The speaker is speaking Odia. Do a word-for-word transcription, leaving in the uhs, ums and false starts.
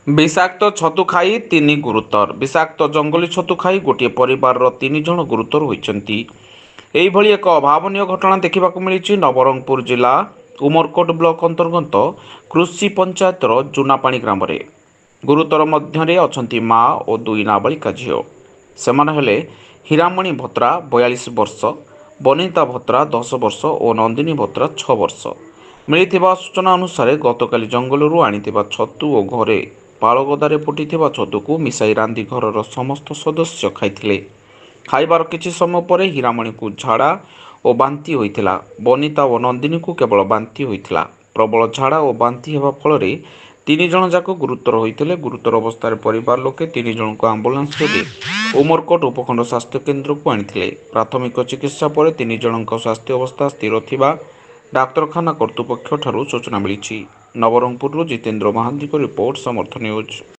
বিষাক্ত ଛତୁ ଖାଇ ତିନି ଗୁରୁତର। বিষାକ୍ତ ଜଙ୍ଗଲୀ ଛତୁ ଖାଇ ଗୋଟିଏ ପରିବାରର ତିନି ଜଣ ଗୁରୁତର ହୋଇଛନ୍ତି। ଏହିଭଳି ଏକ ଅଭାବନୀୟ ଘଟଣା ଦେଖିବାକୁ ମିଳିଛି ନବରଙ୍ଗପୁର ଜିଲ୍ଲା ଉମରକୋଟ ବ୍ଲକ ଅନ୍ତର୍ଗତ କୃଷି ପଞ୍ଚାୟତର ଜୁନାପାଣି ଗ୍ରାମରେ। ଗୁରୁତର ମଧ୍ୟରେ ଅଛନ୍ତି ମା ଓ ଦୁଇ ନାବାଳିକା ଝିଅ। ସେମାନେ ହେଲେ ହୀରାମଣି ଭତ୍ରା ବୟାଳିଶ ବର୍ଷ, ବନିତା ଭତ୍ରା ଦଶ ବର୍ଷ ଓ ନନ୍ଦିନୀ ଭତ୍ରା ଛଅ ବର୍ଷ। ମିଳିଥିବା ସୂଚନା ଅନୁସାରେ ଗତକାଲି ଜଙ୍ଗଲରୁ ଆଣିଥିବା ଛତୁ ଓ ଘରେ ପାଳଗଦାରେ ଫୁଟିଥିବା ଛତୁକୁ ମିଶାଇ ରାନ୍ଧି ଘରର ସମସ୍ତ ସଦସ୍ୟ ଖାଇଥିଲେ। ଖାଇବାର କିଛି ସମୟ ପରେ ହୀରାମଣିକୁ ଝାଡ଼ା ଓ ବାନ୍ତି ହୋଇଥିଲା। ବନିତା ଓ ନନ୍ଦିନୀକୁ କେବଳ ବାନ୍ତି ହୋଇଥିଲା। ପ୍ରବଳ ଝାଡ଼ା ଓ ବାନ୍ତି ହେବା ଫଳରେ ତିନି ଜଣ ଯାକ ଗୁରୁତର ହୋଇଥିଲେ। ଗୁରୁତର ଅବସ୍ଥାରେ ପରିବାର ଲୋକେ ତିନି ଜଣଙ୍କୁ ଆମ୍ବୁଲାନ୍ସ ଯୋଗେ ଉମରକୋଟ ଉପଖଣ୍ଡ ସ୍ୱାସ୍ଥ୍ୟ କେନ୍ଦ୍ରକୁ ଆଣିଥିଲେ। ପ୍ରାଥମିକ ଚିକିତ୍ସା ପରେ ତିନି ଜଣଙ୍କ ସ୍ୱାସ୍ଥ୍ୟ ଅବସ୍ଥା ସ୍ଥିର ଥିବା ଡାକ୍ତରଖାନା କର୍ତ୍ତୃପକ୍ଷଠାରୁ ସୂଚନା ମିଳିଛି। ନବରଙ୍ଗପୁରରୁ ଜିତେନ୍ଦ୍ର ମହାନ୍ତିଙ୍କ ରିପୋର୍ଟ, ସମର୍ଥ ନ୍ୟୁଜ୍।